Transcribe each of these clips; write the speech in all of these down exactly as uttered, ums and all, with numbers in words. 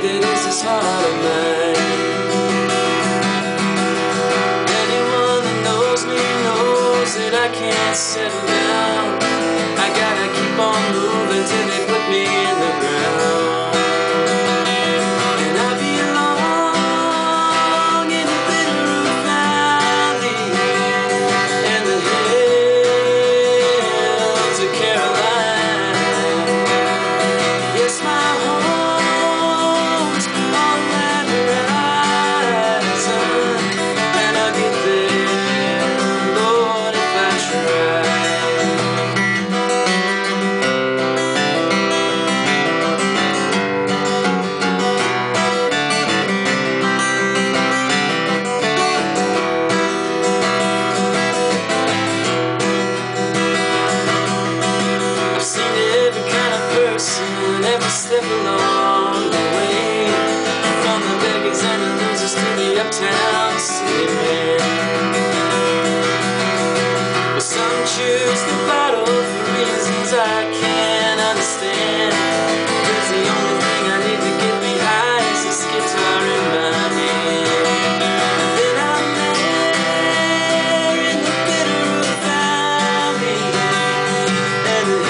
that is this heart of mine. Anyone that knows me knows that I can't settle down. I gotta keep on moving till they put me in the ground. And I belong in the Bitterroot Valley and the hills of Caroline. Yes, my home's on that horizon, and I'll get there, Lord, if I try. Every step along the way, from the beggars and the losers to the uptown city men. Well, some choose the bottle for reasons I can't understand. Cause the only thing I need to get me high is this guitar in my hand. And then I'm there in the Bitterroot Valley and the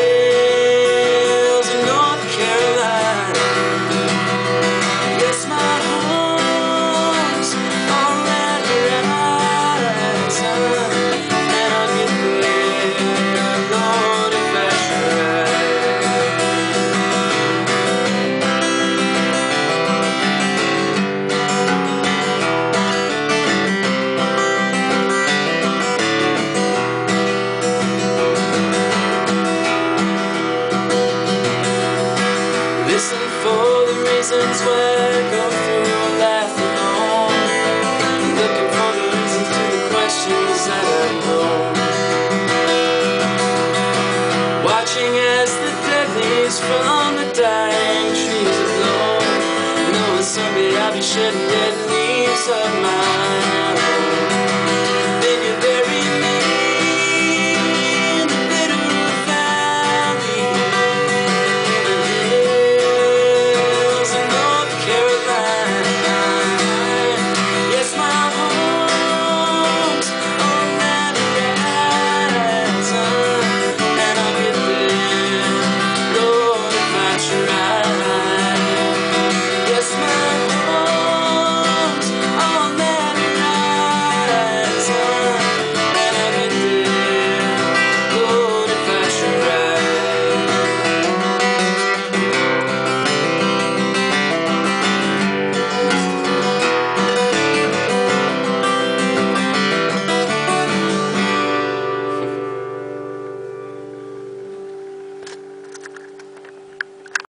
listen for the reasons why I go through life alone, looking for the reasons to the questions that I know. Watching as the dead leaves from the dying trees are blown, knowing someday I'll be shedding dead leaves of my own.